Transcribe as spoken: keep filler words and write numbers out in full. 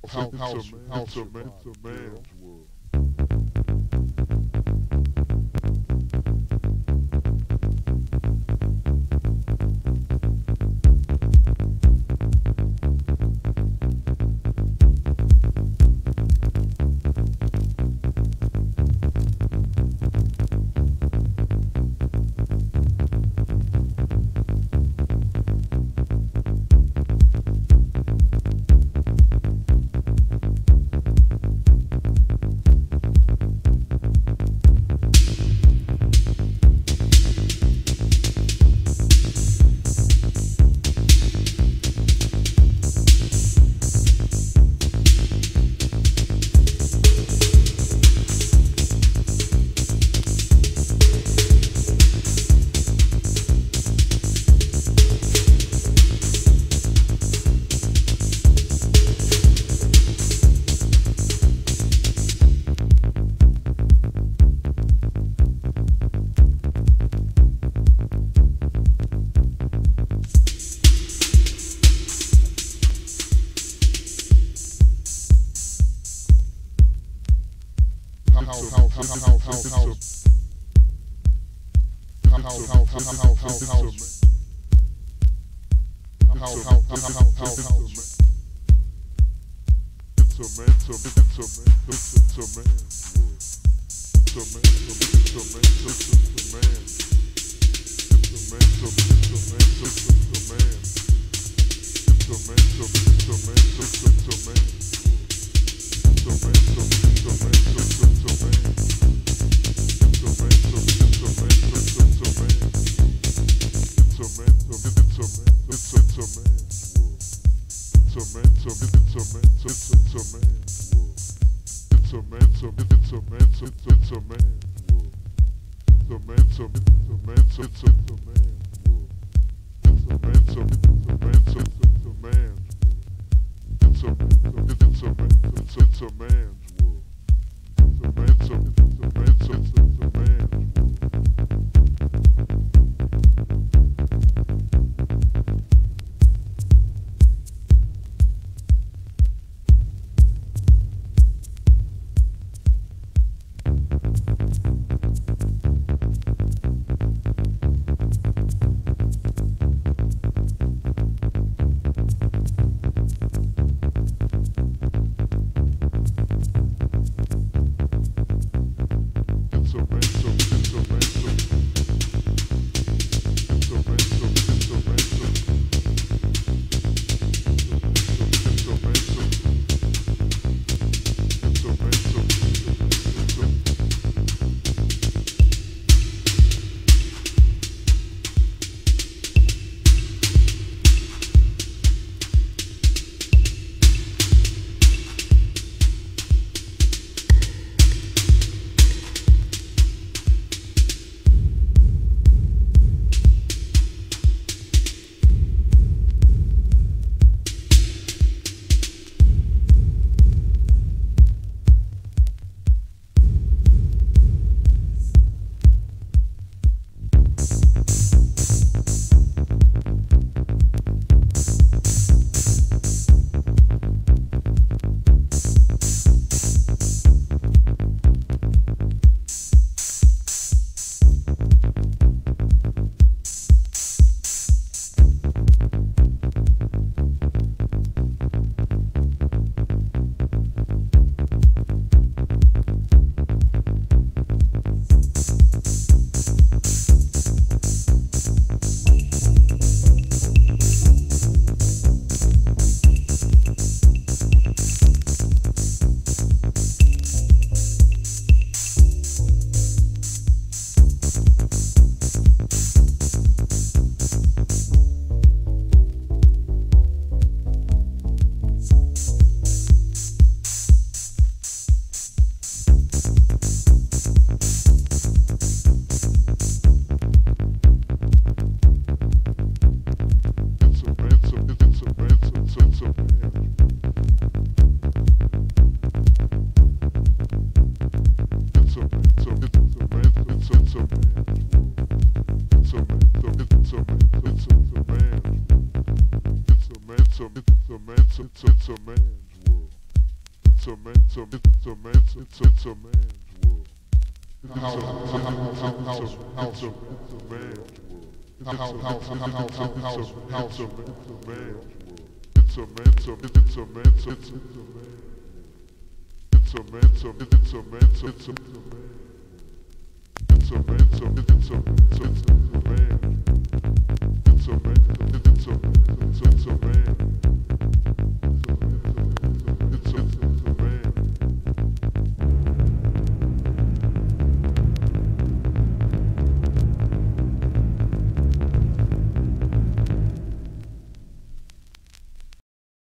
house, house, house, a man, it's a man's world. it's a man, it's a, it's a man, it's a, it's a man's world. It's a, it's a, it's a, it's a, it's a, it's a man's world. It's a, it's a, it's a, it's a, it's a, it's a man's world. It's a man, it's a, it's a man, it's a, it's a man. It's a man, it's a, it's a man, it's a, it's a man.